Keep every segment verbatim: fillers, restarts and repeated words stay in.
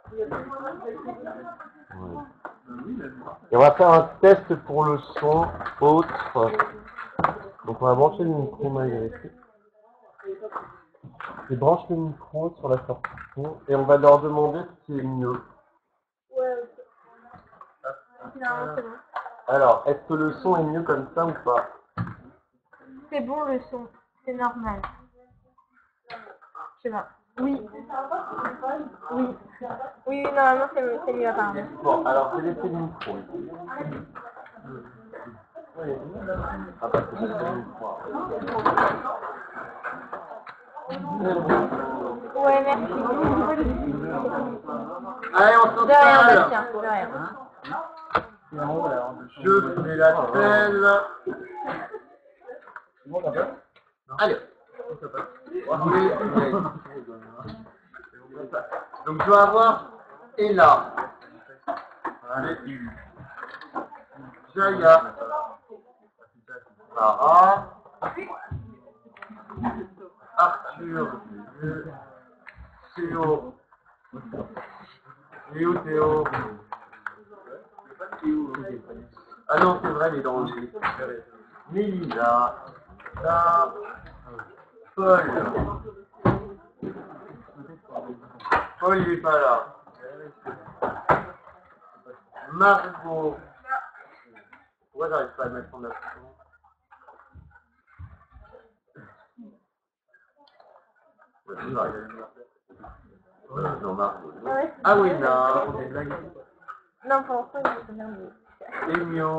Ouais. Et on va faire un test pour le son autre. Donc on va brancher le micro malgré tout. Et branche le micro sur la sortie son et on va leur demander ce qui est mieux. Ouais, non, c'est bon. Alors, est-ce que le son est mieux comme ça ou pas? C'est bon le son, c'est normal. Je sais pas. Oui. Oui. Oui, normalement c'est mieux, c'est mieux apparemment. Bon, alors je vais laisser le micro. Oui. Ah bah c'est le micro. Ouais, merci. Allez, on De rien, s'installe. Bastien, de rien. Je fais la selle. Allez. Donc je dois avoir Ella, Jaya, Sarah, Arthur, Théo, Théo, Théo. Ah non, c'est vrai, il est dans le jeu. Mélina, ça, Paul. Paul, il est pas là. Margot. Pourquoi j'arrive pas à mettre son accent? Non, Margot. Ah oui, non. Non, pour l'instant, je suis bien. Emio.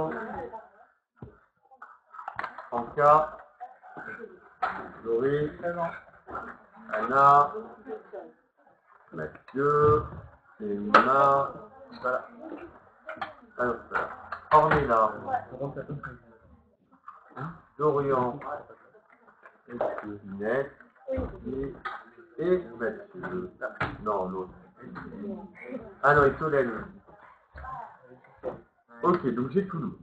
Franca. Laurie. Anna. Mathieu. Emma. Voilà. Alors, ça. Ornella. Dorian. Ginette. Et Mathieu. Non, l'autre. Ah non, et Solène. Ok, donc j'ai Toulouse.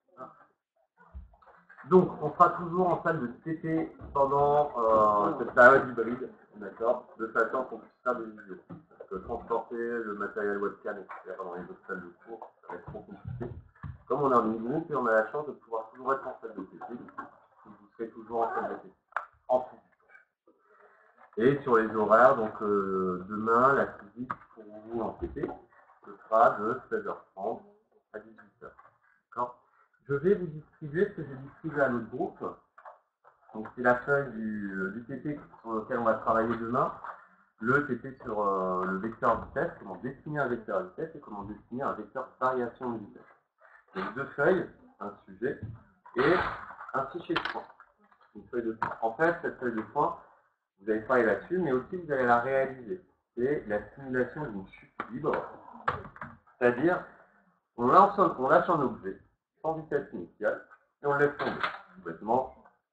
Donc, on sera toujours en salle de T T pendant euh, cette période hybride, d'accord, de façon qu'on puisse faire des vidéos. Parce que transporter le matériel webcam, et cetera dans les autres salles de cours, ça va être trop compliqué. Comme on est en groupe et on a la chance de pouvoir toujours être en salle de T T, vous serez toujours en salle de T T. En plus. Et sur les horaires, donc euh, demain, la physique pour vous en T T, ce sera de seize heures trente à dix-huit heures. D'accord ? Je vais vous distribuer ce que j'ai distribué à notre groupe. Donc c'est la feuille du, du T T sur lequel on va travailler demain. Le T T sur euh, le vecteur vitesse, comment dessiner un vecteur vitesse et comment dessiner un vecteur variation de vitesse. Donc deux feuilles, un sujet et un fichier de points. Une feuille de points. En fait, cette feuille de points, vous allez travailler là-dessus, mais aussi vous allez la réaliser. C'est la simulation d'une chute libre. C'est-à-dire, on lâche, un, on lâche un objet sans vitesse initiale et on le laisse tomber. Complètement.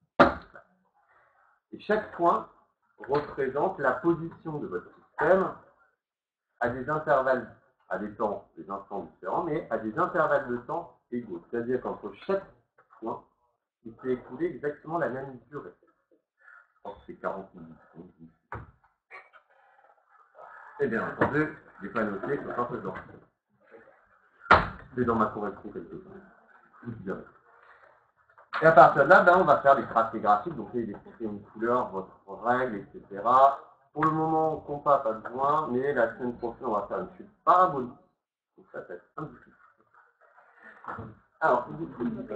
Et chaque point représente la position de votre système à des intervalles, à des temps, des instants différents, mais à des intervalles de temps égaux. C'est-à-dire qu'entre chaque point, il s'est écoulé exactement la même durée. Je pense que c'est quarante minutes. Et bien entendu, je n'ai pas noté que quand je c'est dans ma correction quelque chose. Vous direz. Et à partir de là, ben, on va faire des tracés graphiques, donc identifier une couleur, votre règle, et cetera. Pour le moment, on compte pas, pas besoin, mais la semaine prochaine, on va faire une chute parabolique. Donc ça va être un peu plus. Alors, il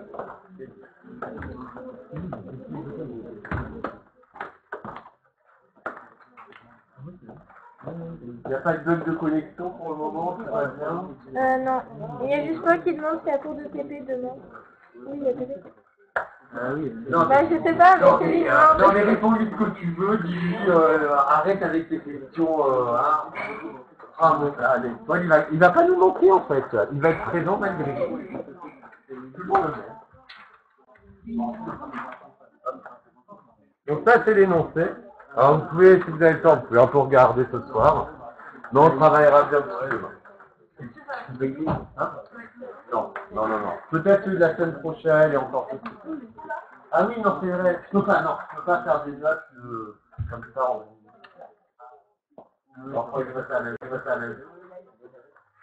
n'y a pas de bug de connexion pour le moment, ça va bien. Euh, non. Il y a juste toi qui demande si à cours de T P demain. Oui, il y a T P. Ah oui. Non, bah, je sais pas, mais non, c'est mais, lui. euh, non, mais réponds-lui ce que tu veux, dis-lui, euh, arrête avec tes questions, euh, hein. Ah bon, allez, toi, il va, il va pas nous manquer en fait, il va être présent malgré tout. Donc ça c'est l'énoncé. Alors vous pouvez, si vous avez le temps, vous pouvez un peu regarder ce soir. Mais on travaillera bien dessus demain. Hein? Non, non, non, non. Peut-être la semaine prochaine et encore plus. Ah oui, non, c'est vrai. Je peux pas, non, je peux pas faire des notes euh, comme ça. On... Non, je vais faire la même, je vais faire la même.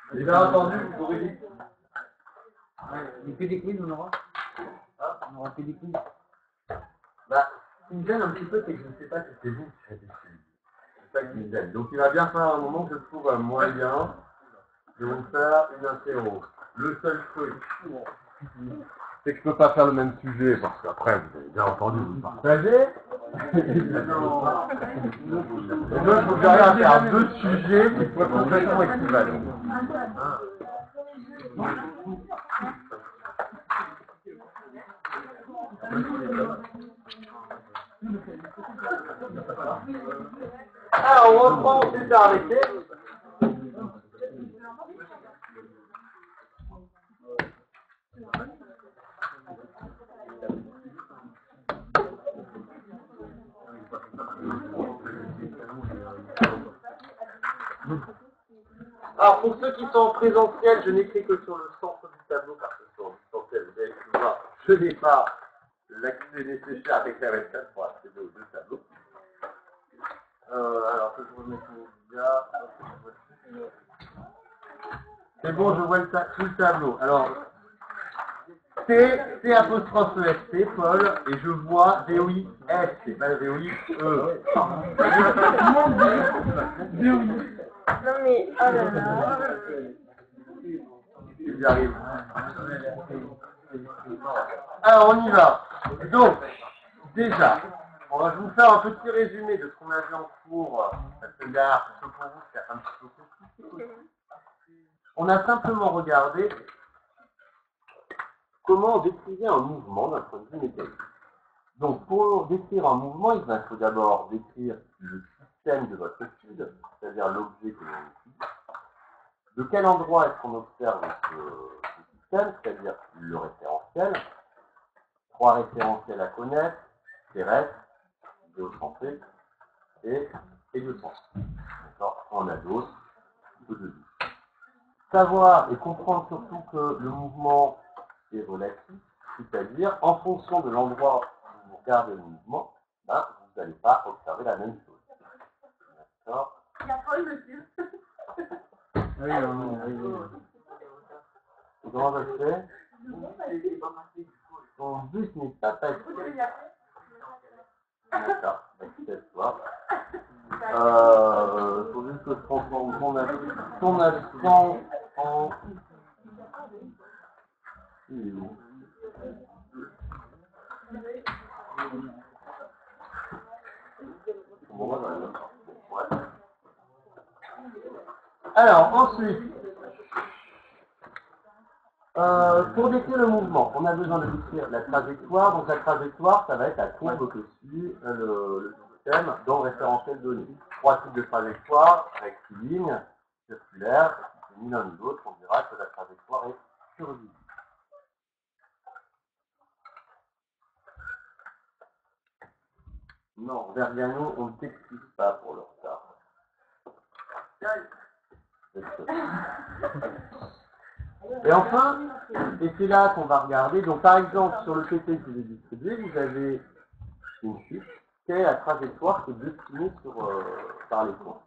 J'ai bien entendu, vous aurez dit. Mais que des quiz, on aura Ah, On aura que des quiz. bah, ce qui me gêne un petit peu, c'est que je ne sais pas si c'est vous qui avez suivi. C'est ça qui me gêne. Donc il va bien falloir un moment que je trouve un moyen de vous faire une interro. Le seul truc, c'est que je peux pas faire le même sujet, parce qu'après, vous avez bien entendu, vous partagez. Et donc, il faut que j'arrive à faire deux sujets qui soient complètement équivalents. Alors, on reprend, on s'est arrêté. Alors, pour ceux qui sont en présentiel, je n'écris que sur le centre du tableau, parce que sur le distanciel, vous avez pu voir, je n'ai pas l'accès nécessaire avec la webcam pour accéder aux deux tableaux. Euh, alors que je remets mon média. C'est bon, je vois le, ta tout le tableau. Alors, T, T apostrophe E S T, Paul, et je vois V O I S, c'est pas V O I E. Non mais, oh là là. J'y arrive. Alors, on y va. Donc, déjà, on va vous faire un petit résumé de ce qu'on a vu en cours, parce que là, pour vous, c'est un petit peu compliqué. On a simplement regardé comment décrire un mouvement d'un point de vue mécanique. Donc, pour décrire un mouvement, il va faut d'abord décrire le système de votre étude, c'est-à-dire l'objet que l'on étudie. De quel endroit est-ce qu'on observe ce, ce système, c'est-à-dire le référentiel. Trois référentiels à connaître, terrestre, géocentrique et héliocentrique. D'accord, on a d'autres, peu de doute. Savoir et comprendre surtout que le mouvement est relatif, c'est-à-dire en fonction de l'endroit où vous regardez le mouvement, ben, vous n'allez pas observer la même chose. D'accord. Il y a Paul dessus. Oui, non, oui, oui. Comment ça se fait? Ton bus n'est pas passé. D'accord, excuse-moi. Euh, faut juste que je transforme ton accent, ton accent en... Il est où? Bon, voilà, d'accord. Ouais. Alors, ensuite, euh, pour décrire le mouvement, on a besoin de décrire la trajectoire. Donc la trajectoire, ça va être la courbe que suit euh, le, le système dans le référentiel donné. Trois types de trajectoires, rectiligne, circulaire, ni l'un ni l'autre, on dira que la trajectoire est curviligne. Non, Vergano, on ne t'excuse pas pour le retard. Et enfin, et c'est là qu'on va regarder, donc par exemple sur le P T que je vous ai distribué, vous avez une chute, quelle est la trajectoire qui est destinée sur, euh, par les points.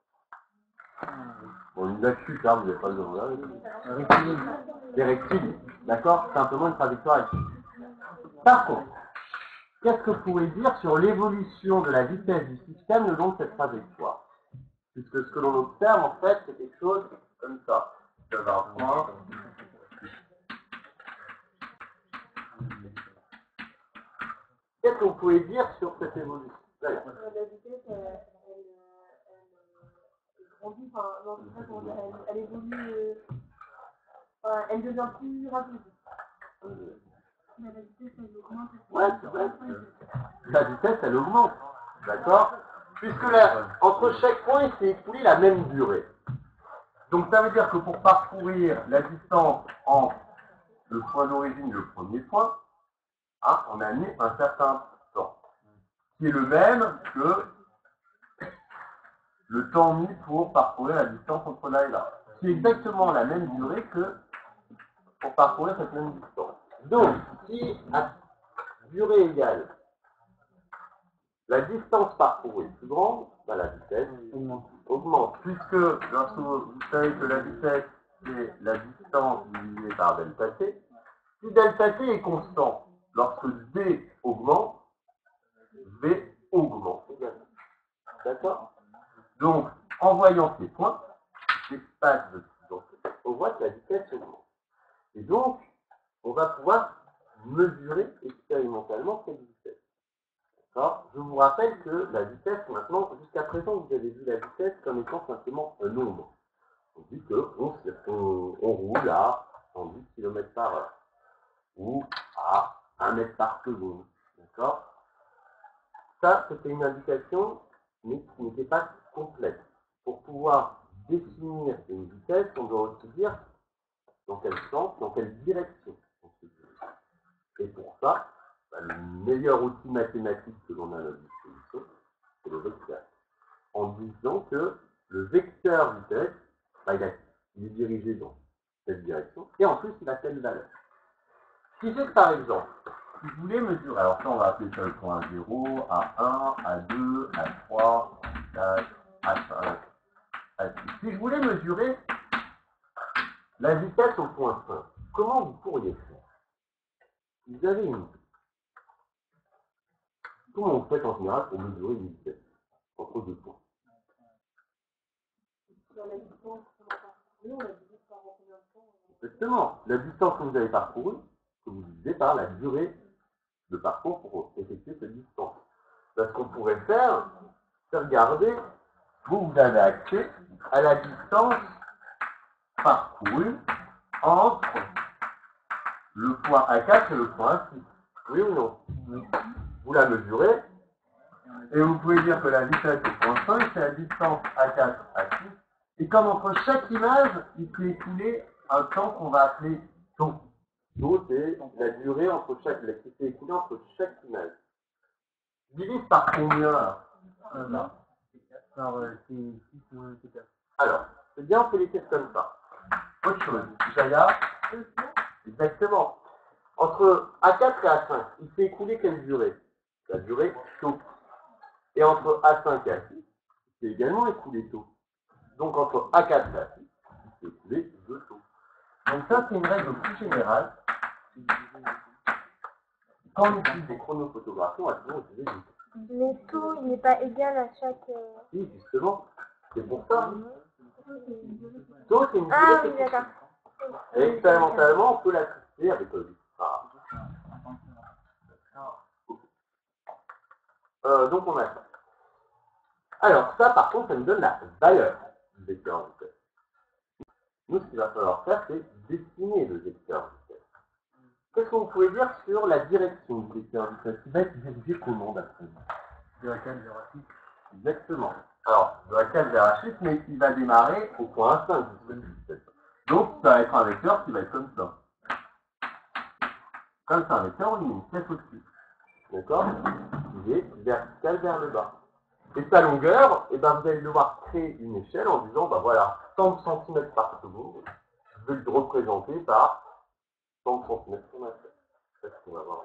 Bon, une la chute, là, vous n'avez pas le droit. Des rectilignes, d'accord? Simplement une trajectoire rectiligne. Par contre, qu'est-ce que vous pouvez dire sur l'évolution de la vitesse du système le long de cette trajectoire? Puisque ce que l'on observe, en fait, c'est quelque chose comme ça. Vous avez un point. Qu'est-ce que vous pouvez dire sur cette évolution? D'ailleurs. La vitesse, elle, elle, elle grandit, enfin, non, je sais pas comment dire, elle, elle évolue, euh, enfin, elle devient plus rapide. Euh, Mais la vitesse, elle augmente. Ouais, c'est vrai. La vitesse, elle augmente. D'accord? Puisque là, entre chaque point, il s'est écoulé la même durée. Donc ça veut dire que pour parcourir la distance entre le point d'origine et le premier point, hein, on a mis un certain temps, qui est le même que le temps mis pour parcourir la distance entre là et là. Qui est exactement la même durée que pour parcourir cette même distance. Donc, si à durée égale, la distance parcourue est plus grande, ben la vitesse augmente. Puisque lorsque vous savez que la vitesse c'est la distance divisée par delta t. Si delta t est constant, lorsque d augmente, v augmente également. D'accord? Donc, en voyant ces points, l'espace de donc, on voit que la vitesse augmente. Et donc, on va pouvoir mesurer expérimentalement cette vitesse. D'accord? Je vous rappelle que la vitesse, maintenant, jusqu'à présent, vous avez vu la vitesse comme étant simplement un nombre. On dit qu'on on, on roule à cent dix kilomètres par heure ou à un mètre par seconde. D'accord? Ça, c'était une indication, mais qui n'était pas complète. Pour pouvoir définir une vitesse, on doit aussi dire dans quel sens, dans quelle direction on se dirige. Et pour ça, bah, le meilleur outil mathématique que l'on a à notre disposition, c'est le vecteur. En disant que le vecteur vitesse, bah, il, a, il est dirigé dans cette direction, et en plus, il a telle valeur. Ce qui fait que, par exemple, si vous voulez mesurer, alors ça, on va appeler ça le point zéro, A un, A deux, A trois, A quatre, A cinq, A six. Si je voulais mesurer la vitesse au point cinq, comment vous pourriez faire? Vous avez une... Comment on fait en général pour mesurer une vitesse entre deux points? Exactement. La distance que vous avez parcourue, que vous divisez par la durée de parcours pour effectuer cette distance. Parce qu'on pourrait faire, c'est regarder, vous, vous avez accès à la distance parcourue entre le point A quatre et le point A six. Oui ou non? Oui. Vous la mesurez, et vous pouvez dire que la vitesse au point cinq, c'est la distance A quatre A six. Et comme entre chaque image, il peut écouler un temps qu'on va appeler taux. Taux, c'est la durée entre chaque, qui s'est écoulée entre chaque image. Divise par combien là? Euh, non. Alors, euh, c'est six ou c'est quatre. Alors, c'est bien, on fait les tests comme ça. Autre chose, Jaya, exactement. Entre A quatre et A cinq, il s'est écoulé quelle durée? La durée taux. Et entre A cinq et A six, il s'est également écoulé taux. Donc entre A quatre et A six, il s'est écoulé deux taux. Donc ça, c'est une règle plus générale. Quand on utilise des chronophotographies, on va toujours utiliser des taux. Mais taux, il n'est pas égal à chaque... Euh... Si, justement, c'est pour ça. Taux, c'est une durée. Ah oui, d'accord. Et expérimentalement, on peut la fixer avec le ah. euh, Donc on a ça. Alors ça, par contre, ça nous donne la valeur du vecteur vitesse. Nous, ce qu'il va falloir faire, c'est dessiner le vecteur vitesse. Qu'est-ce que vous pouvez dire sur la direction du vecteur vitesse? Il va être dirigé comment d'après vous? De la quatre vers six. Exactement. Alors, de la quatre vers six, mais il va démarrer au point cinq. Donc, ça va être un vecteur qui va être comme ça. Comme c'est un vecteur, on met une flèche au-dessus. D'accord? Il est vertical vers le bas. Et sa longueur, eh ben, vous allez devoir créer une échelle en disant, ben voilà, cent centimètres par seconde, je vais le représenter par cent centimètres sur ma flèche. C'est ce qu'on va voir.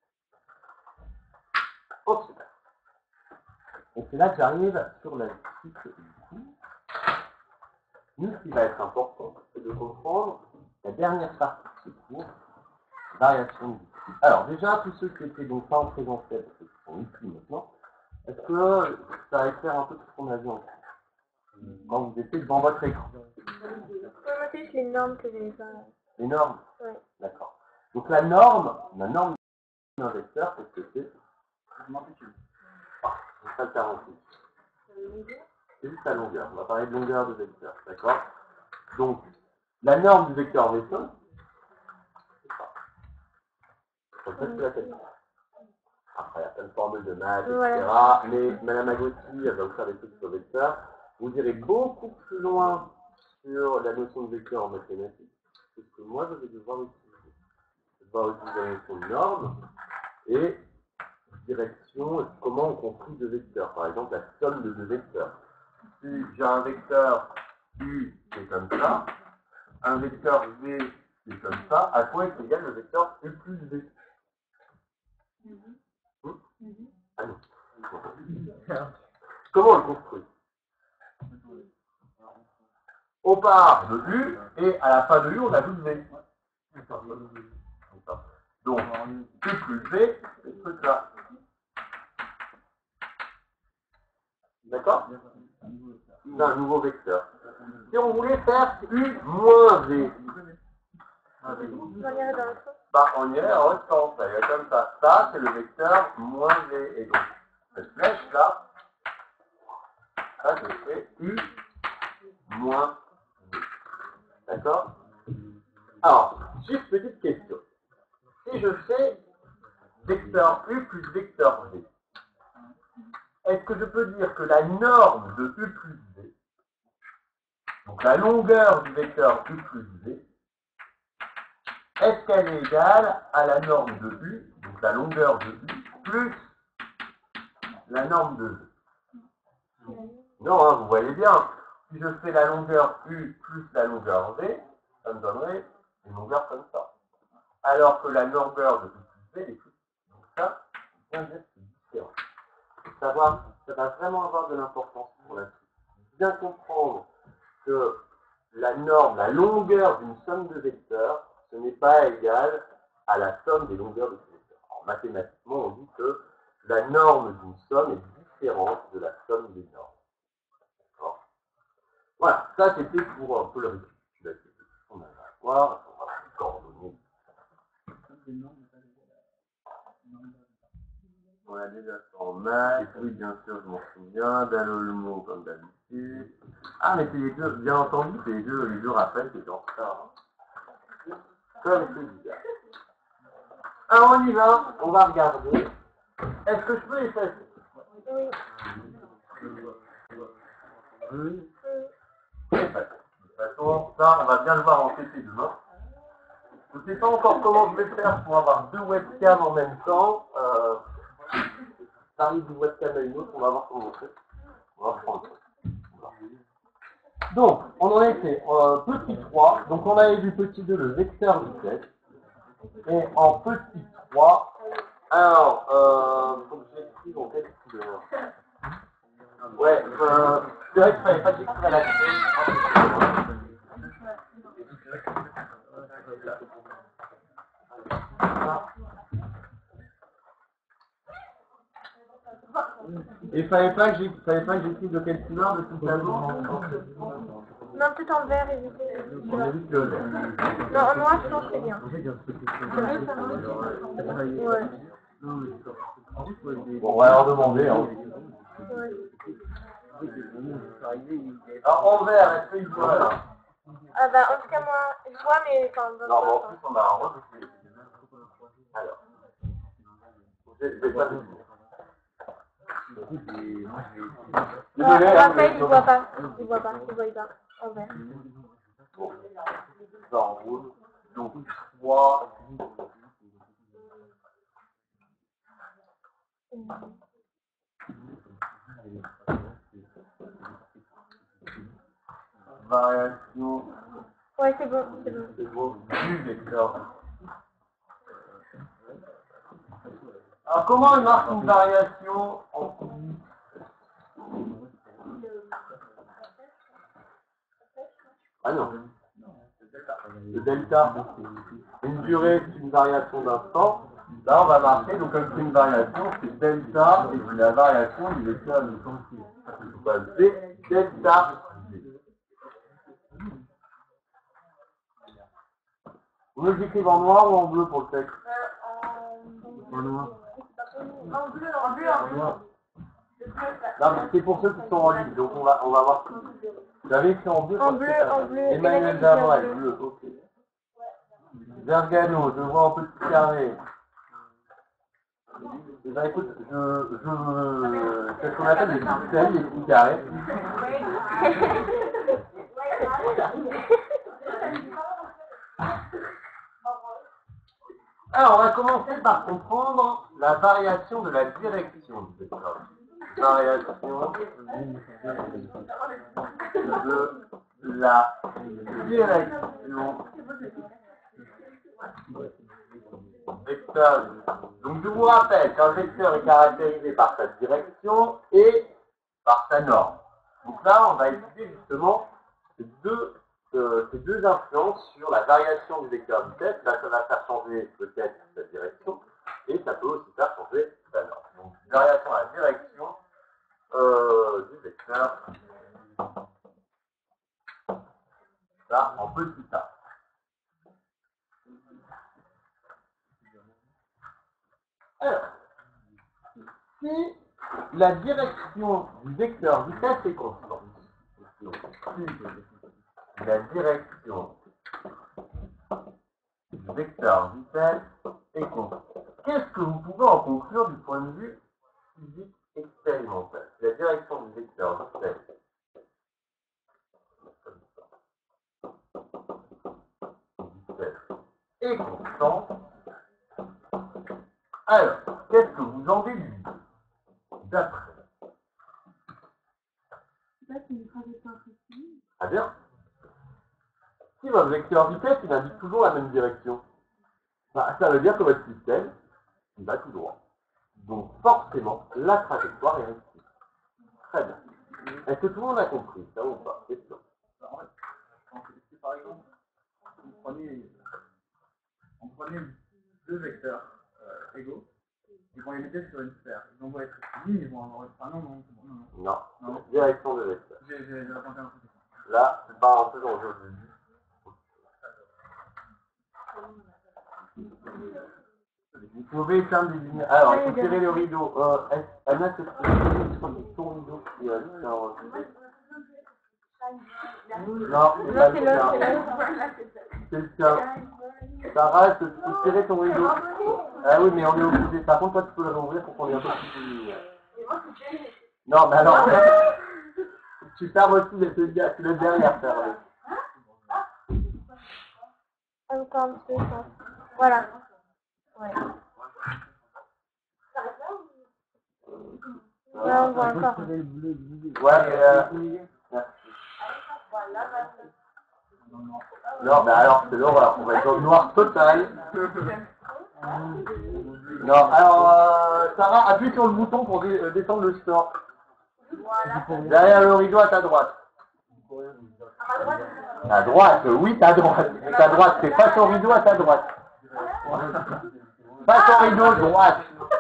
Ensuite, et c'est là que j'arrive sur la suite du coup. Nous, ce qui va être important, c'est de comprendre la dernière partie de ce cours, variation du coup. Alors déjà, tous ceux qui étaient donc pas en présentiel, parce qu'ils sont ici maintenant, est-ce que ça va faire un peu ce qu'on a vu en cours quand vous étiez devant votre écran? Oui, moi c'est les normes que j'ai pas. Les normes? Oui. D'accord. Donc la norme, la norme d'un vecteur, qu'est-ce que c'est? Ah, c'est ça le quarante-huit. C'est juste la longueur. On va parler de longueur de vecteur, d'accord? Donc, la norme du vecteur V cinq, c'est ça. Comme ça, tu l'appelles ça. Après, il y a plein de formules de maths, et cetera. Voilà. Mais Madame Agotti, elle va vous faire des trucs sur le vecteur. Vous irez beaucoup plus loin sur la notion de vecteur en mathématiques que ce que moi, je vais devoir utiliser. Je vais devoir utiliser la notion de norme et direction, et comment on construit deux vecteurs. Par exemple, la somme de deux vecteurs. Si j'ai un vecteur U qui est comme ça, un vecteur V qui est comme ça, à quoi est égal le vecteur U plus V? Hum ah non. Comment on le construit? on part de U, et à la fin de U, on ajoute V. Donc, U plus V, c'est ce truc-là. D'accord? C'est un nouveau vecteur. Si on voulait faire U moins V, bah, on irait en l'autre sens. Ça irait comme ça. Ça, c'est le vecteur moins V. Et donc, cette flèche-là, ça, je fais U moins V. D'accord? Alors, juste petite question. Si je fais vecteur U plus vecteur V, est-ce que je peux dire que la norme de U plus V, donc la longueur du vecteur U plus V, est-ce qu'elle est égale à la norme de U, donc la longueur de U, plus la norme de V? Non, hein, vous voyez bien, si je fais la longueur U plus la longueur V, ça me donnerait une longueur comme ça. Alors que la longueur de U plus V est plus. Donc ça, c'est bien différent. Savoir, ça va vraiment avoir de l'importance pour la suite. Bien comprendre que la norme, la longueur d'une somme de vecteurs, ce n'est pas égal à la somme des longueurs de ces vecteurs. Alors, mathématiquement, on dit que la norme d'une somme est différente de la somme des normes. D'accord? Voilà, ça c'était pour un peu le récapitulatif de ce qu'on avait à voir, on va voir les coordonnées. On a déjà fait en maths, oui bien sûr je m'en souviens, d'Alolmo comme d'habitude. Ah mais c'est les deux, bien entendu, c'est les deux, les deux rappels qui étaient en retard. Comme c'est bizarre. Alors on y va, on va regarder. Est-ce que je peux effacer? Oui. Oui. Effacer. De toute façon, ça on va bien le voir en T P demain. Je ne sais pas encore comment je vais faire pour avoir deux webcams en même temps. Euh, ça arrive d'une webcam à une autre, on va voir comment on fait. On va reprendre. Donc, on en était euh, petit trois. Donc, on avait vu petit deux, le vecteur vitesse. Et en petit trois, alors, euh, faut que j'écrive en quelle couleur? Ouais, euh, c'est vrai qu'il fallait pas que j'écrive à la clé. Et il fallait pas que j'écrive de quelle couleur, de tout à l'heure? Non, tout en vert, évitez. On évite le vert. Non, en noir, je pense que c'est bien. Ouais. Bon, on va leur demander. Hein. Ouais. Alors, en vert, est-ce qu'ils voient là? Ah bah, en tout cas, moi, je vois, mais enfin, non, mais en plus, on a un rose. Alors, je vais pas le dire. Non, Raphaël, il voit pas. Il voit pas, il voit pas. En vert. Bon, ça en rouge. Donc, trois. Variation. Ouais, c'est bon, c'est bon. C'est bon. Du vecteur. Alors, comment on marque une variation en physique? Ah non. Le delta. Une durée, c'est une variation d'un temps. Là, on va marquer, donc comme c'est une variation, c'est delta, et c'est la variation du vecteur de temps. Donc, c'est delta. Vous voulez que j'écrive en noir ou en bleu pour le texte? En noir. En bleu, en bleu, en bleu. Non, mais c'est pour ceux qui sont en ligne, donc on va, on va voir. J'avais écrit en bleu. En bleu, en bleu. Emmanuel Damouel, bleu, ok. Vergano, je vois en petit carré. Eh ben écoute, je, je, c'est ce qu'on appelle les pixels, les petits carrés. Alors, on va commencer par comprendre la variation de la direction du vecteur. Variation de la direction vecteur. Donc, je vous rappelle qu'un vecteur est caractérisé par sa direction et par sa norme. Donc là, on va étudier justement ces deux, euh, ces deux influences sur la variation du vecteur vitesse. Là, ça va faire changer peut-être sa direction, et ça peut aussi faire changer sa norme. Donc, variation à la direction euh, du vecteur, ça en petit a. Alors, si la direction du vecteur vitesse est constante, si la direction du vecteur vitesse est constante, qu'est-ce que vous pouvez en conclure du point de vue physique expérimental? Si la direction du vecteur vitesse est constante, alors, qu'est-ce que vous en déduisez d'après? Très bien. Si votre vecteur vitesse, il indique toujours la même direction, bah, ça veut dire que votre système, il va tout droit. Donc, forcément, la trajectoire est rectiligne. Très bien. Est-ce que tout le monde a compris ça ou pas? Question. En fait, si par exemple, vous prenez, on prenait deux vecteurs euh, égaux, et qu'on les mettait sur une sphère, ils vont être rectilignes, ils vont avoir... Ah non, non, non, non. Non, Non. direction de vecteur. J'ai j'ai raconté un truc. Là, c'est pas un peu l'enjeu du but. Vous pouvez éteindre des lumières. Alors, il faut tirer le rideau. Euh, Anna, c'est ton rideau qui a non, c'est pas le tien. C'est le tien. Sarah, tu peux tirer ton rideau. Ah oui, mais on est obligé. Par contre, toi, tu peux le rouvrir pour qu'on ait un peu plus de lumière. Non, mais alors, tu fermes aussi le, le derrière, ferme. Encore un peu ça. Voilà. Ouais. Là, on voit encore. Ouais, mais euh... non, mais alors, c'est l'horreur. On va être dans le noir total. Non, alors, euh, Sarah, appuie sur le bouton pour dé euh, descendre le store. Derrière le rideau à ta droite. À droite, oui, ta droite. Mais ta droite, c'est pas ton rideau à ta droite. Pas ton rideau, droite.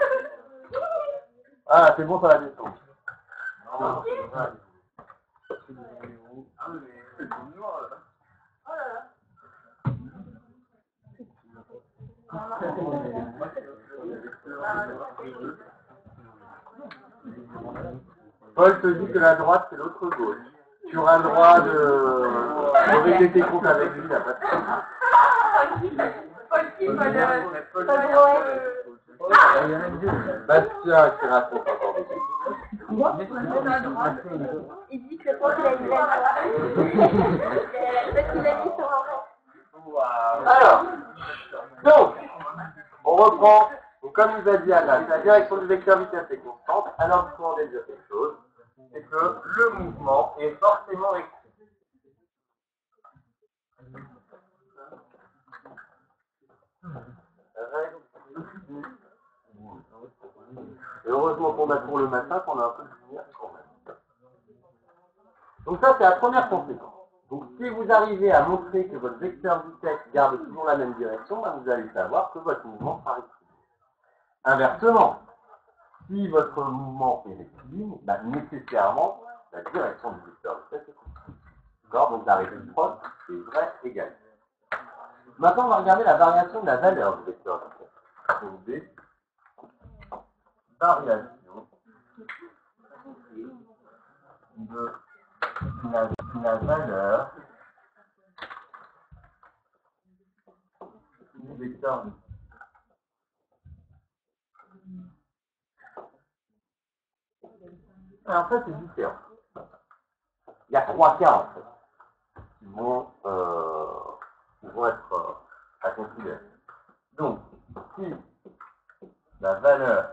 Ah, c'est bon, ça va descendre. Non, Paul te dit que la droite, c'est l'autre gauche. Tu auras le droit de, de régler tes comptes avec lui, il n'a pas de problème. Bastien qui raconte encore des choses. Il dit que toi, il a une belle parce qu'il a mis sur un Alors, donc, on reprend. Donc, comme nous a dit Anna, la direction du vecteur vitesse est constante. Alors, il faut en déduire quelque chose. C'est que le mouvement est forcément rectiligne. Et heureusement qu'on a cours le matin, qu'on a un peu de lumière quand même. Donc ça, c'est la première conséquence. Donc si vous arrivez à montrer que votre vecteur vitesse garde toujours la même direction, ben, vous allez savoir que votre mouvement sera rectiligne. Inversement, si votre mouvement est rectiligne, ben, nécessairement, la direction du vecteur vitesse est constante. D'accord? Donc la réciproque est vraie égale. Maintenant, on va regarder la variation de la valeur du vecteur vitesse. Donc des variations de la, la valeur du vecteur vitesse. Alors, en fait, c'est différent. Il y a trois cas, en fait, qui vont, euh, qui vont être euh, à considérer. Donc, si la valeur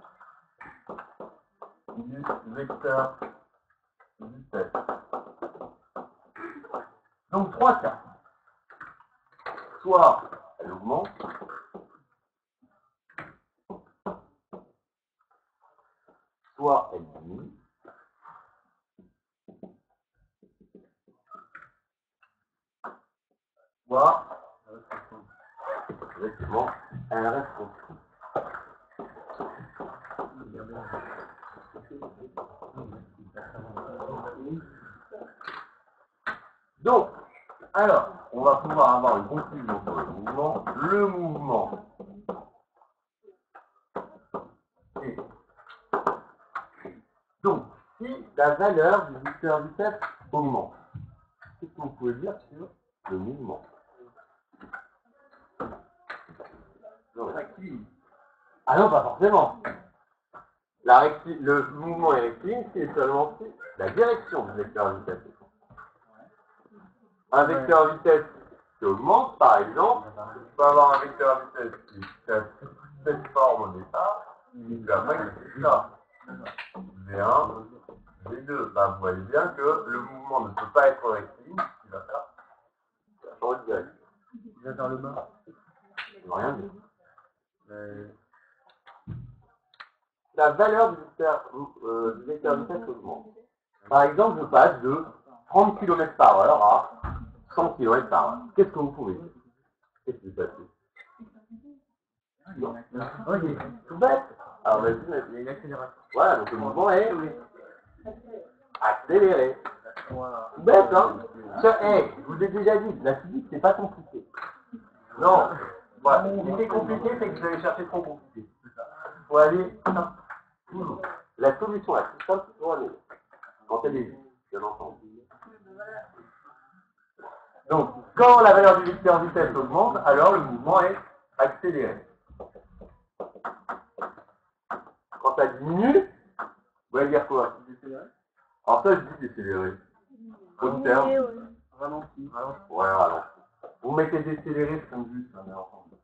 du vecteur vitesse. Donc, trois cas. Soit elle augmente, soit elle diminue, quoi? Exactement, elle reste constante. Donc, alors, on va pouvoir avoir une conclusion sur le mouvement. Le mouvement est... Donc, si la valeur du vecteur vitesse augmente, qu'est-ce que vous pouvez dire sur le mouvement? Non, ah non, pas forcément. La recti... Le mouvement est rectiligne, c'est seulement si la direction du vecteur vitesse. Un vecteur vitesse qui augmente, par exemple, je peux avoir un vecteur vitesse qui a cette forme au départ, et puis après c'est ça. V un, V deux. Ben, vous voyez bien que le mouvement ne peut pas être rectiligne, il va faire, il va changer de direction. Il va vers le bas. Ça ne veut rien dire. Euh... La valeur du vecteur, euh, du vecteur vitesse augmente. Par exemple, je passe de trente kilomètres par heure à cent kilomètres par heure. Qu'est-ce que vous pouvez dire? Qu'est-ce qui se passe? Non. Ok, tout bête. Alors, vas-y, il y a une accélération. Voilà, donc le mouvement est accéléré. Voilà. Tout bête, hein? Ça, hey, je vous ai déjà dit, la physique, c'est pas compliqué. Non. Voilà. Si c'est compliqué, c'est que vous allez chercher trop compliqué. Il faut aller simple. Toujours. La solution la plus simple, c'est toujours aller quand elle est juste, bien entendu. Donc, quand la valeur du vecteur vitesse augmente, alors le mouvement est accéléré. Quand ça diminue, vous allez dire quoi? Décéléré. Alors ça, je dis décéléré. Comme terme. Ralenti. Ouais, ralenti. Vous mettez décéléré, c'est comme juste, bien entendu.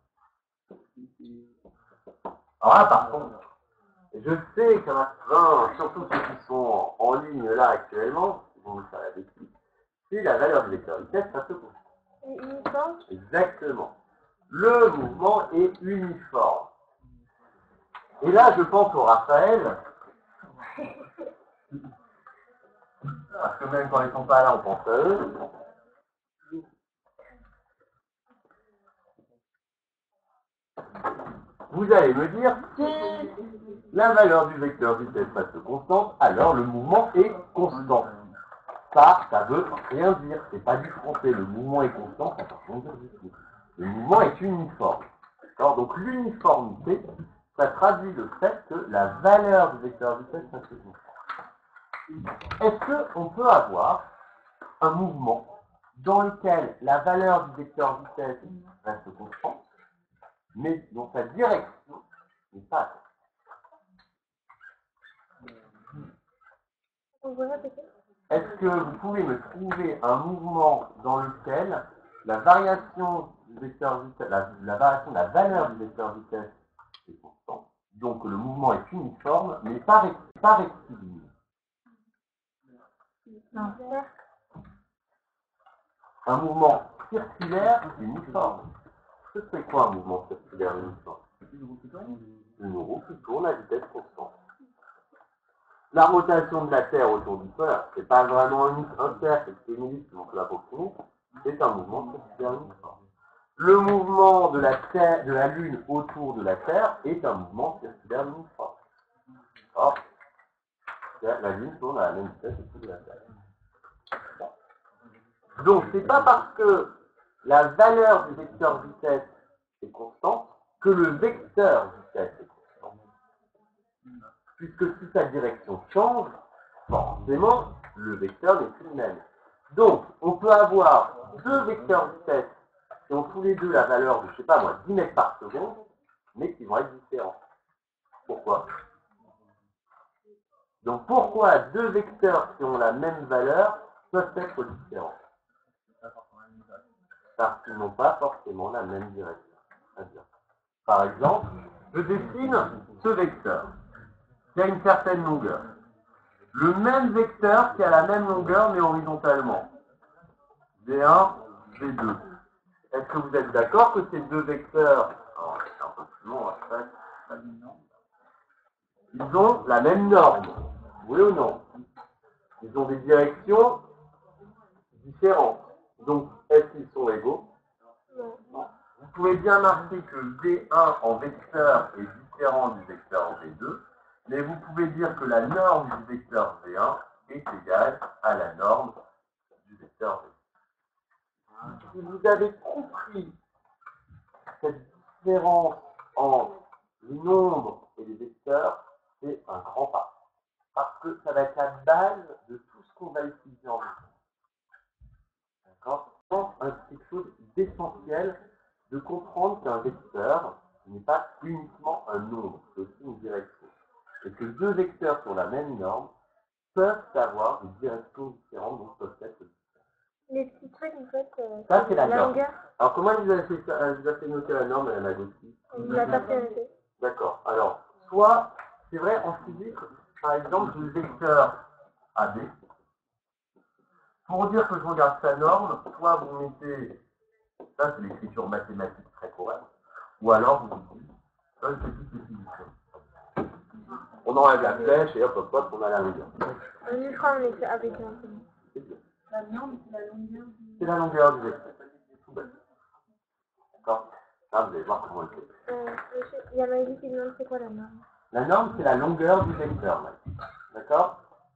Alors là, par contre, je sais qu'il y en a plein, surtout ceux qui sont en ligne là actuellement, ils vont me faire la bêtise. Si la valeur du vecteur vitesse, ça se compte. Uniforme. Exactement. Le mouvement est uniforme. Et là, je pense au Raphaël. Parce que même quand ils sont pas là, on pense à eux. Vous allez me dire, si la valeur du vecteur vitesse reste constante, alors le mouvement est constant. Ça, ça veut rien dire. C'est pas du français. Le mouvement est constant, ça veut rien dire du tout. Le mouvement est uniforme. Alors, donc l'uniformité, ça traduit le fait que la valeur du vecteur vitesse reste constante. Est-ce qu'on peut avoir un mouvement dans lequel la valeur du vecteur vitesse reste constante, mais dont sa direction n'est pas constante? Est-ce que vous pouvez me trouver un mouvement dans lequel la variation du vecteur vitesse, la, la variation de la valeur du vecteur vitesse est constante, donc le mouvement est uniforme, mais pas, pas rectiligne? Non. Un mouvement circulaire uniforme. Ce serait quoi un mouvement circulaire uniforme? Une roue qui tourne à vitesse constante. La rotation de la Terre autour du Sol, c'est pas vraiment un, un cercle, c'est une ellipse, donc la proximité, c'est un mouvement circulaire uniforme. Le mouvement de la, terre, de la Lune autour de la Terre est un mouvement circulaire uniforme. Or, la Lune tourne à la même vitesse autour de la Terre. Donc, c'est pas parce que la valeur du vecteur vitesse est constante que le vecteur vitesse est constant. Puisque si sa direction change, forcément, le vecteur n'est plus le même. Donc, on peut avoir deux vecteurs vitesse qui ont tous les deux la valeur de, je sais pas moi, dix mètres par seconde, mais qui vont être différents. Pourquoi? Donc, pourquoi deux vecteurs qui ont la même valeur peuvent être différents? Parce qu'ils n'ont pas forcément la même direction. Par exemple, je dessine ce vecteur qui a une certaine longueur. Le même vecteur qui a la même longueur mais horizontalement. V un, V deux. Est-ce que vous êtes d'accord que ces deux vecteurs, alors, c'est un peu plus long, en fait, ils ont la même norme? Oui ou non? Ils ont des directions différentes. Donc, est-ce qu'ils sont égaux? pouvez bien marquer que V un en vecteur est différent du vecteur V deux, mais vous pouvez dire que la norme du vecteur V un est égale à la norme du vecteur V deux. Si vous avez compris cette différence entre le nombre et les vecteurs, c'est un grand pas. Parce que ça va être la base de tout ce qu'on va utiliser en vecteur. D'accord ? C'est quelque chose d'essentiel de comprendre qu'un vecteur n'est pas uniquement un nombre, c'est aussi une direction. Et que deux vecteurs sur la même norme peuvent avoir des directions différentes, donc peuvent être différentes. Les petits trucs, en fait, euh, Ça, c'est la norme. longueur. Alors, comment vous avez fait, ça, vous avez fait noter la norme, Madame Agossi? On l'a pas fait noter. D'accord. Alors, soit, c'est vrai, en physique, par exemple, j'ai le vecteur A B. Pour dire que je regarde sa norme, soit vous mettez, ça c'est l'écriture mathématique très correcte, ou alors vous dites, ça c'est toutes les physiciens. On enlève la flèche et hop hop hop, on a la longueur. Un ultra, on est avec un peu. La norme, c'est la longueur du... C'est la longueur du vecteur. D'accord. Là, vous allez voir comment le fait. Euh, monsieur, il y a Maëlie qui demande c'est quoi la norme. La norme, c'est la longueur du vecteur. D'accord.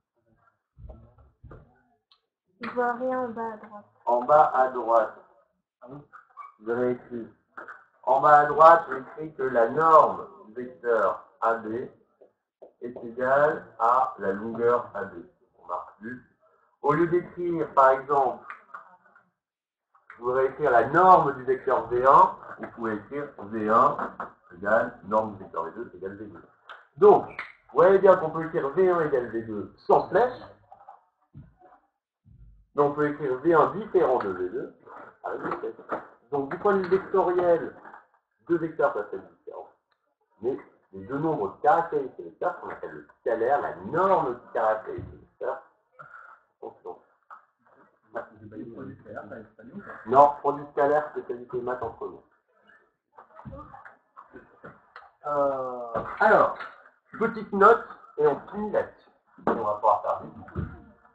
Je vois rien en bas à droite. En bas à droite, vous avez écrit. En bas à droite, j'ai écrit que la norme du vecteur A B est égale à la longueur A B. On marque plus. Au lieu d'écrire, par exemple, vous voudrez écrire la norme du vecteur V un, vous pouvez écrire V un égale norme du vecteur V deux égale V deux. Donc, vous voyez bien qu'on peut écrire V un égale V deux sans flèche. Donc, on peut écrire V un différent de V deux avec une flèche. Donc, du point de vue vectoriel, deux vecteurs peuvent être différents. Mais les deux nombres caractérisés des vecteurs, qu'on appelle le scalaire, la norme caractérise des vecteurs, sont donc. Non, produit scalaire, spécialité maths en premier. Euh, alors, petite note, et on finit là-dessus. Et on va pouvoir faire vite.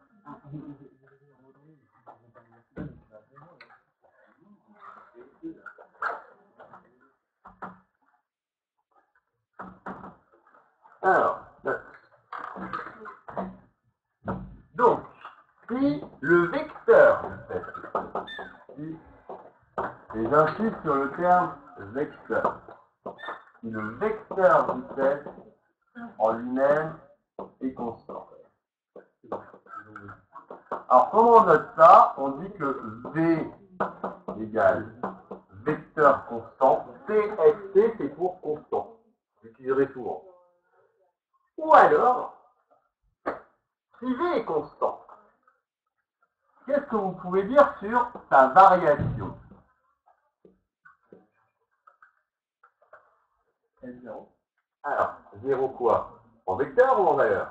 Alors, donc, si le vecteur, si, et j'insiste sur le terme vecteur, si le vecteur vitesse en lui-même est constant. Alors, comment on note ça? On dit que V égale vecteur constant, C F T c'est pour constant. Vous l'utiliserez souvent. Ou alors, si V est constant, qu'est-ce que vous pouvez dire sur sa variation? zéro. Alors, zéro quoi? En vecteur ou en valeur?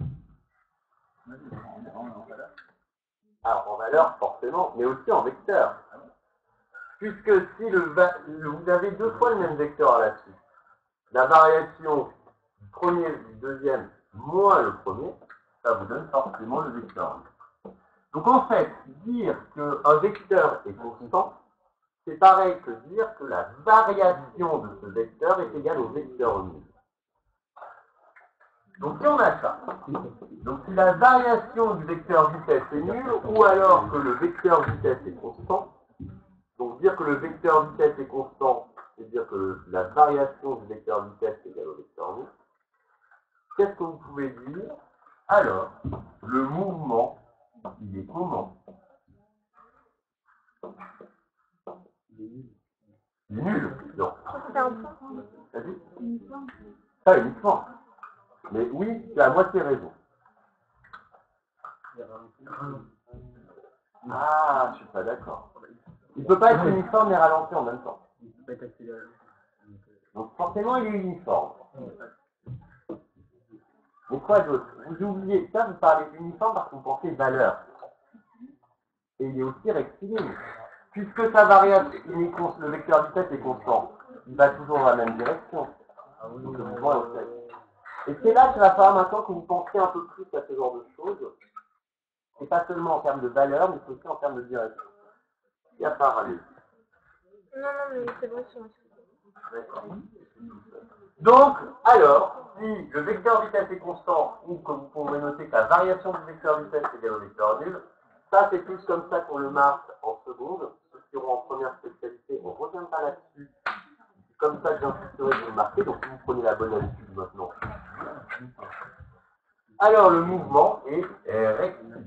Alors, en valeur, forcément, mais aussi en vecteur. Puisque si le va vous avez deux fois le même vecteur à la suite, la variation du premier et du deuxième moins le premier, ça vous donne forcément le vecteur. Donc en fait, dire qu'un vecteur est constant, c'est pareil que dire que la variation de ce vecteur est égale au vecteur nul. Donc si on a ça, donc si la variation du vecteur vitesse est nulle, ou alors que le vecteur vitesse est constant, donc dire que le vecteur vitesse est constant, c'est dire que la variation du vecteur vitesse est égale au vecteur nul, qu'est-ce que vous pouvez dire? Alors, le mouvement, il est comment? Il est nul. Non. C'est un point. T'as dit? Pas uniquement. Mais oui, tu as à moitié raison. Ah, je suis pas d'accord. Il ne peut pas être uniforme et ralenti en même temps. Donc forcément, il est uniforme. Mais quoi d'autre? Vous oubliez ça, vous parlez d'uniforme parce que vous pensez valeur. Et il est aussi rectiligne. Puisque sa variable, le vecteur vitesse est constant, il va toujours dans la même direction. Donc le mouvement est aussi rectiligne. Et c'est là qu'il va falloir maintenant que vous pensiez un peu plus à ce genre de choses. Et pas seulement en termes de valeur, mais aussi en termes de direction. Il y a parallèle. Non, non, mais c'est bon, ils sont D'accord. Donc, alors, si le vecteur vitesse est constant, ou que vous pouvez noter que la variation du vecteur vitesse est égale au vecteur nul, ça c'est plus comme ça qu'on le marque en seconde. Ceux qui auront en première spécialité, on reviendra là-dessus. C'est comme ça que j'insisterai de le marquer, donc si vous prenez la bonne habitude maintenant. Alors, le mouvement est rectiligne.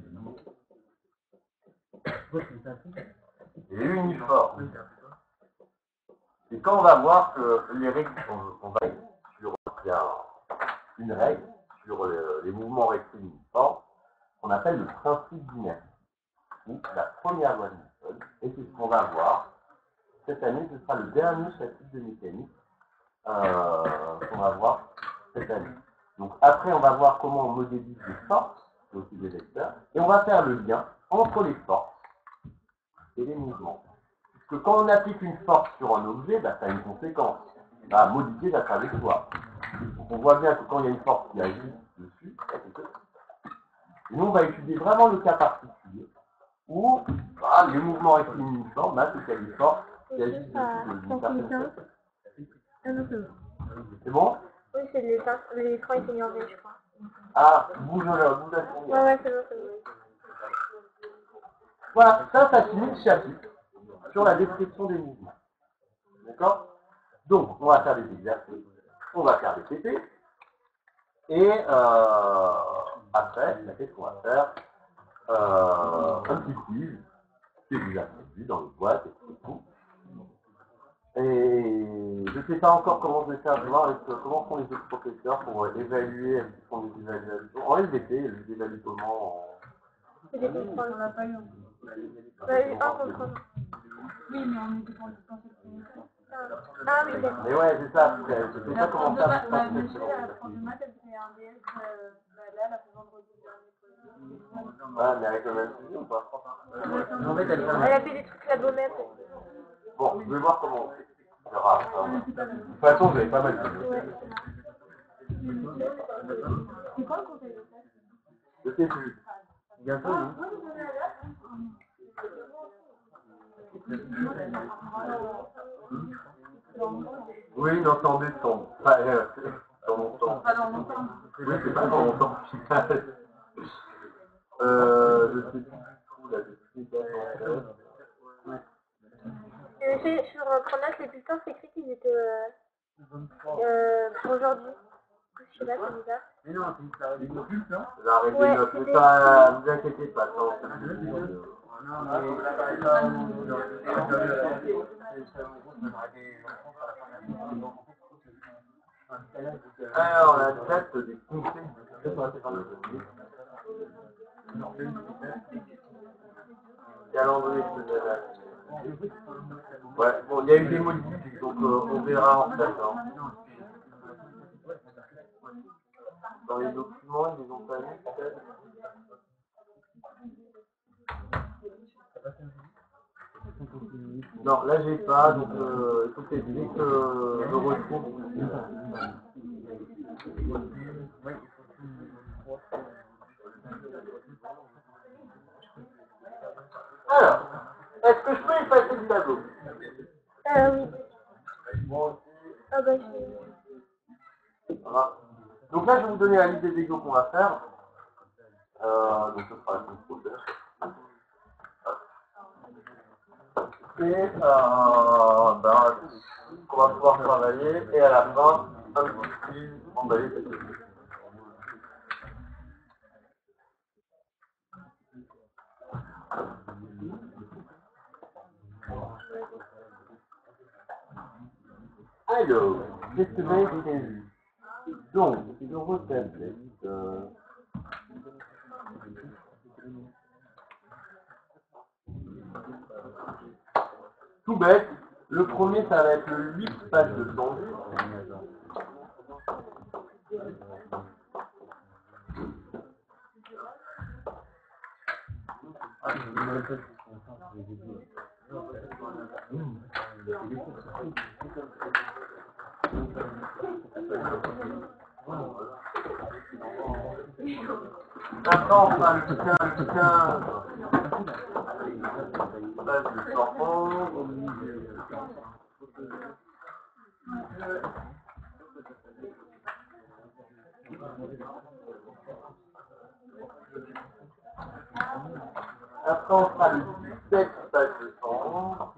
Et uniforme. Et quand on va voir que les règles, on, on va sur il y a une règle sur les, les mouvements rectilignes uniformes, qu'on appelle le principe d'inertie, ou la première loi de Newton, et c'est ce qu'on va voir. Cette année, ce sera le dernier chapitre de mécanique euh, qu'on va voir cette année. Donc après, on va voir comment on modélise les forces, c'est aussi des vecteurs, et on va faire le lien entre les forces et les mouvements. Parce que quand on applique une force sur un objet, bah, ça a une conséquence. Ça va modifier sa trajectoire. Donc on voit bien que quand il y a une force qui agit dessus, ça fait que... Et nous, on va étudier vraiment le cas particulier, où bah, les mouvements rectilignes uniformes, bah, c'est qu'il y a des forces qui agissent dessus d'une certaine façon. Ah non, c'est bon. C'est bon? Oui, c'est les pinces, les freins étaient énervés, je crois. Ah, bouge là, bouge là. Ouais, ouais, c'est bon, c'est bon. Voilà, ça, ça finit le chapitre sur la description des mouvements. D'accord? Donc, on va faire des exercices, on va faire des T P, et euh, après, qu'est-ce qu'on va faire? euh, Un petit quiz, qui est déjà prévu dans les boîtes et tout. Et je ne sais pas encore comment je vais faire demain, avec euh, comment font les autres professeurs pour euh, évaluer, est-ce qu'ils font des évaluations en S V T, ils évaluent comment en... C'est des contrôles. On l'a pas eu. On a eu un contrôle. Oui, mais on était pour le temps. Ah oui, d'accord. Mais ouais, c'est ça, je ne sais pas La comment prof de ça maths, se bah, passe. monsieur, la prof de maths, elle fait un D S, euh, bah, là, elle a fait vendredi dernier. Ouais, mais avec le même sujet ou pas? Elle a fait des trucs là même. Bon, je vais voir comment on fait. On verra. De toute façon, vous avez pas mal de Ouais. C'est quoi le conseil de classe? Je sais plus. Bientôt, non? Oui, non, c'est en décembre. Enfin, euh, c'est dans longtemps. Pas dans longtemps. Oui, c'est pas dans longtemps. euh, je sais plus du tout, là, je sais pas. Et c'est sur euh, Chronos, les bulletins, c'est écrit qu'ils étaient euh, euh, pour aujourd'hui. Je sais pas, c'est bizarre. Mais non, c'est ça, les modules, là. J'ai arrêté Ouais, de noter, c'était- mais ça, vous inquiétez pas, non, c'est Non, mais là, par exemple, alors, la date des conseils de calendrier de la date. Ouais, bon, il y a eu des modifs, donc euh, on verra en fait. Hein. Dans les documents, ils les ont pas mis peut-être. Non, là j'ai pas, donc euh, écoutez, dès que je retrouve. Alors, est-ce que je peux effacer le tableau? Euh, oui. Moi aussi. Ah bah, je... Voilà. Donc là, je vais vous donner la liste des exos qu'on va faire. Euh, donc, ce sera la semaine prochaine. Et euh, ben, on va pouvoir travailler. Et à la fin, un petit quiz emballé cette semaine. Alors, cette semaine, c'est vu. Donc, je retablette. Euh... Tout bête. Le premier, ça va être le huit pages de temps. Maintenant, on fera le quinze, quinze pages de temps. décembre. Après, on fera le dix-sept page de temps.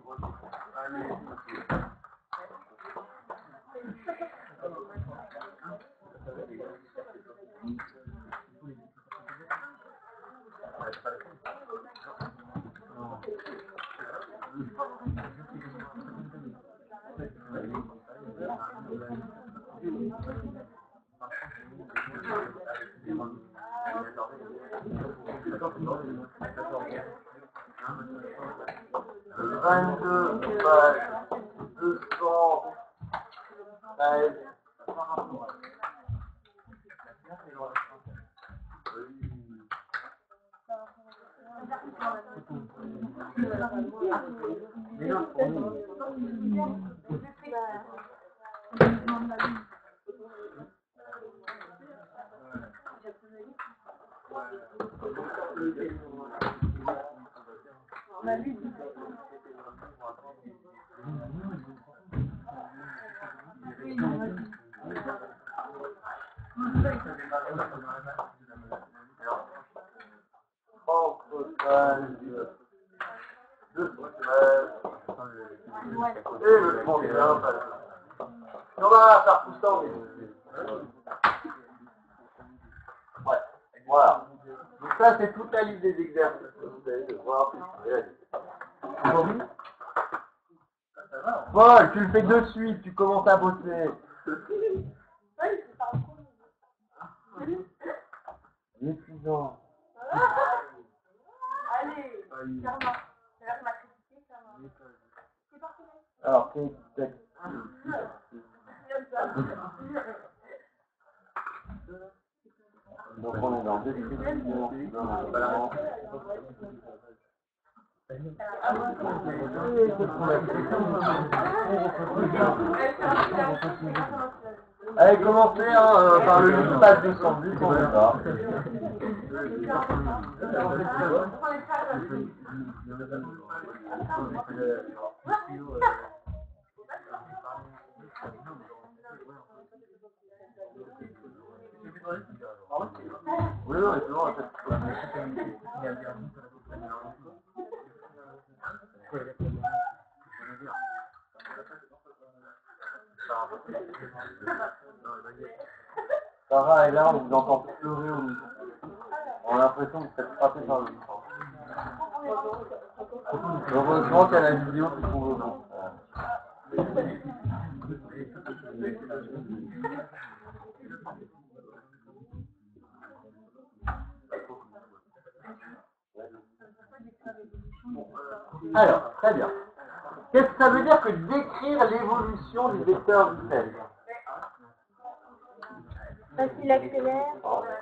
Le vingt-deux page deux cent treize. Et le trente et un, on va faire tout ça, mais... Ouais, voilà. Donc ça, c'est toute la liste des exercices que vous allez devoir réaliser. Paul, tu le fais de suite, tu commences à bosser. Épuisant. Allez, Fernand. C'est là que m'a critiqué, Fernand. C'est parti. Alors, quel texte? Donc on est dans description, dans allez, commencez hein, euh, par le huit page deux cent dix, on verra. Oui, non, mais c'est bon, en fait. Sarah est là, on vous entend pleurer au micro. On a l'impression que vous êtes frappé par le micro. Heureusement qu'il y a la vidéo qui trouve au nom. Alors, très bien. Qu'est-ce que ça veut dire que décrire l'évolution du vecteur vitesse? Parce qu'il accélère.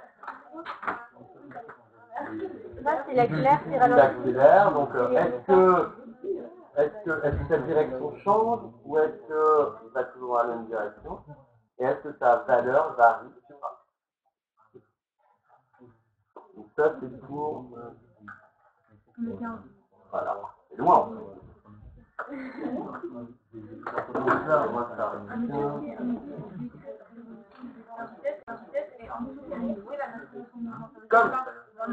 Parce qu'il accélère, il Il ralentit. accélère, donc euh, est-ce que, est-ce que, est-ce que sa direction change ou est-ce qu'il va toujours dans la même direction? Et est-ce que sa valeur varie? Donc ça c'est pour... Voilà, c'est loin. Donc là, on va faire comme ça.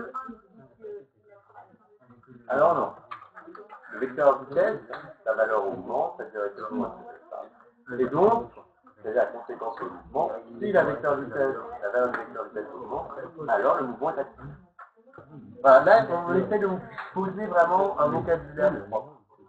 Alors non. Le vecteur vitesse, sa valeur augmente, sa direction augmente. Et donc, c'est la conséquence du mouvement. Si la vecteur vitesse, la valeur du vecteur vitesse augmente, alors le mouvement est actif. Voilà, là, on essaie de vous poser vraiment un vocabulaire propre.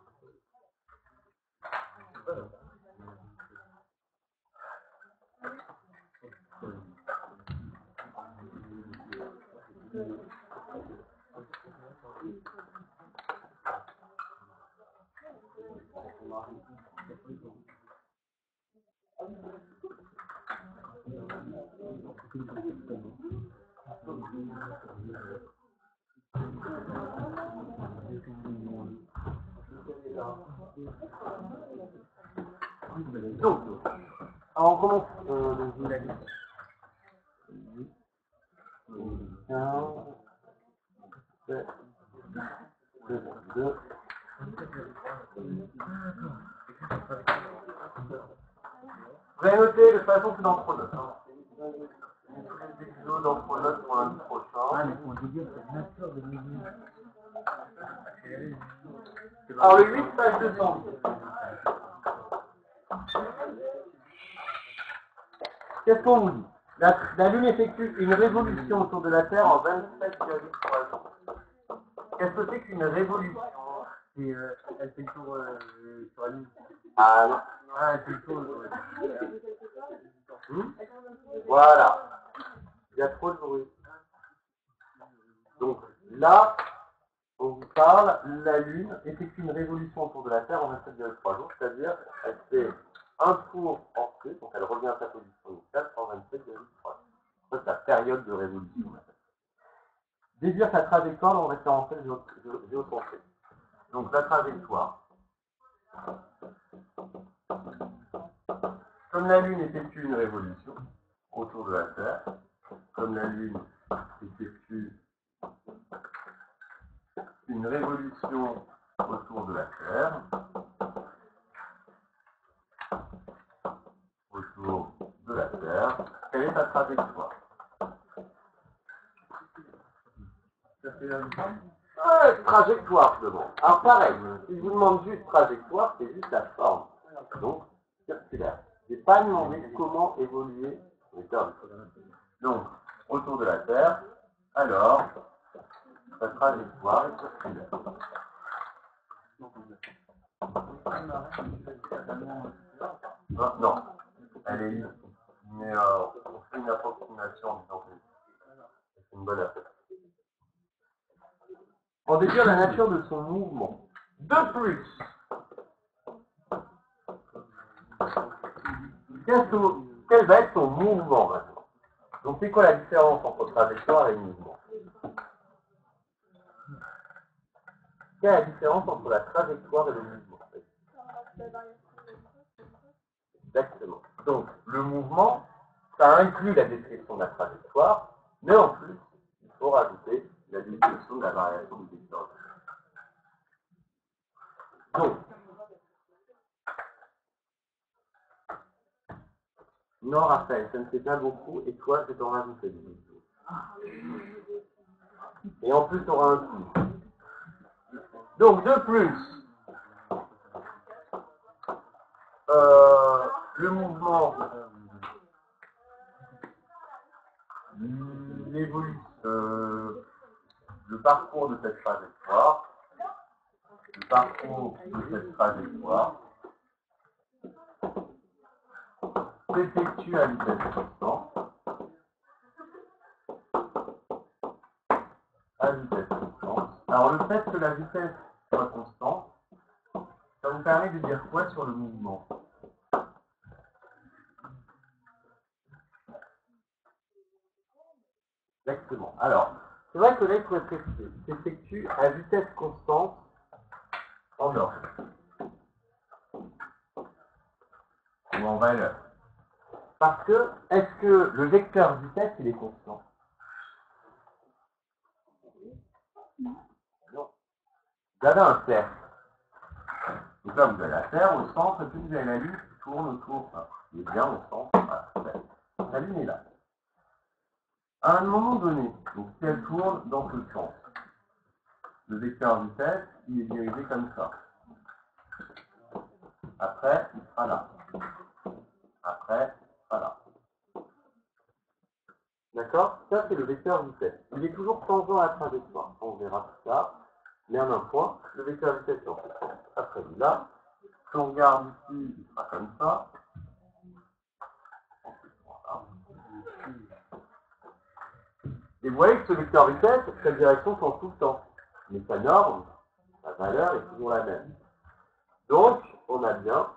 Donc, alors on commence euh, le jeu. quinze, sept, deux, deux, Vous avez noté, de toute façon, c'est dans le pronote. Hein. Les exos dans le pronote pour lundi prochain. Ah, mais on veut dire que la nature de mouvement. Alors, le huit, page deux cent. Qu'est-ce qu'on vous dit? La, la Lune effectue une révolution autour de la Terre en vingt-sept virgule trois jours. Qu'est-ce que c'est qu'une révolution? Et euh, elle fait le tour euh, sur la Lune. Ah non. Ah, elle fait le tour. Euh, Hmm? Voilà. Il y a trop de bruit. Donc là, on vous parle, la Lune effectue une révolution autour de la Terre en vingt-sept virgule trois jours, c'est-à-dire elle fait un tour en plus, donc elle revient à sa position initiale en vingt-sept virgule trois jours. Ça, c'est la période de révolution. Déduire sa trajectoire dans le référentiel géocentrique. Donc la trajectoire. Comme la Lune effectue une révolution autour de la Terre, comme la Lune effectue une révolution autour de la Terre, autour de la Terre, quelle est sa trajectoire? ça fait la forme. Ouais, trajectoire, je demande. Alors pareil, si je vous demande juste trajectoire, c'est juste la forme. Donc, circulaire. Je n'ai pas demandé comment évoluer les termes. Donc, autour de la Terre, alors, sa trajectoire est circulaire. Non, non, elle est ici. Mais euh, on fait une approximation en disant que c'est une bonne approximation. On déduire la nature de son mouvement. De plus, quel va être son mouvement maintenant? Donc c'est quoi la différence entre trajectoire et mouvement? Quelle est la différence entre la trajectoire et le mouvement? Exactement. Donc le mouvement, ça inclut la description de la trajectoire, mais en plus, il faut rajouter la description de la variation du vecteur. Donc, non, Raphaël, ça ne fait pas beaucoup, et toi, je vais t'en rajouter des vidéos. Et en plus, tu auras un coup. Donc, de plus, euh, le mouvement, l'évolution, euh, le parcours de cette trajectoire, le parcours de cette trajectoire, s'effectue à vitesse constante, à vitesse constante. Alors le fait que la vitesse soit constante, ça vous permet de dire quoi sur le mouvement? Exactement. Alors, c'est vrai que l'être s'effectue à vitesse constante en ordre. Ou en valeur. Parce que, est-ce que le vecteur vitesse, il est constant? Non. Vous avez un cercle. Donc là, vous avez la Terre au centre, et puis vous avez la Lune qui tourne autour. Enfin, il est bien au centre. Voilà. La Lune est là. À un moment donné, donc si elle tourne dans ce sens, le vecteur vitesse, il est dirigé comme ça. Après, il sera là. Après, il sera là. D'accord? Ça, c'est le vecteur vitesse. Il est toujours tangent à la trajectoire. On verra tout ça. Mais en un point, le vecteur vitesse est en fait après là. Si on regarde ici, il sera comme ça. Voilà. Et vous voyez que ce vecteur vitesse, sa direction change tout le temps. Mais sa norme, sa valeur est toujours la même. Donc, on a bien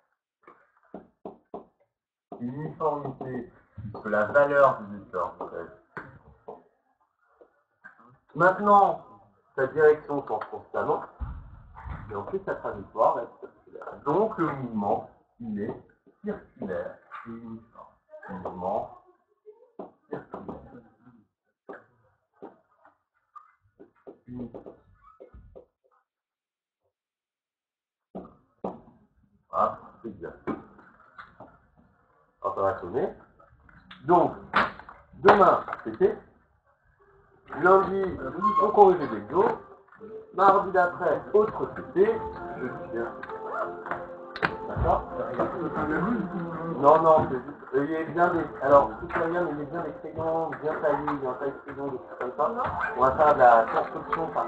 une uniformité de la valeur du vecteur vitesse. Maintenant, sa direction change constamment. Et ensuite, sa trajectoire reste circulaire. Donc, le mouvement, il est circulaire et uniforme. Le mouvement circulaire. Uniforme. Ah, c'est bien. Alors ça va sonner. Donc, demain, c'était. Lundi, on corrige les exos. Mardi d'après, autre C P. Jeudi, bien. D'accord? Non, non, c'est juste. Il y a bien des. Alors, tout ça bien, mais il y a bien des crayons bien taillés, bien taillés crayons, des trucs comme ça. On va faire de la construction par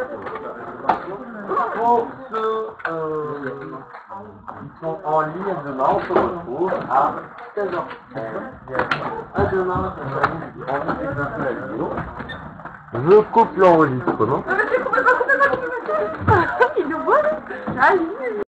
pour ceux euh, qui sont en ligne demain, on se retrouve à seize heures treize. À demain, je serai en ligne de la vidéo. Je coupe l'enregistrement. Il nous voit, là. Ah,